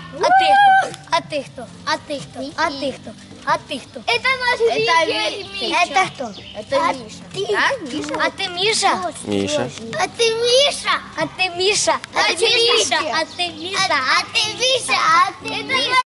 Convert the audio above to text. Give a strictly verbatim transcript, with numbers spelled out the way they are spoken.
А ты кто? А ты кто? А ты кто? А ты кто? А ты кто? Это наш Это Миша. Это кто? Это А Миша. ты? Да, Миша? А ты Миша? Миша. А ты Миша? А ты Миша? А ты Миша? А ты Миша? А ты Миша, а ты...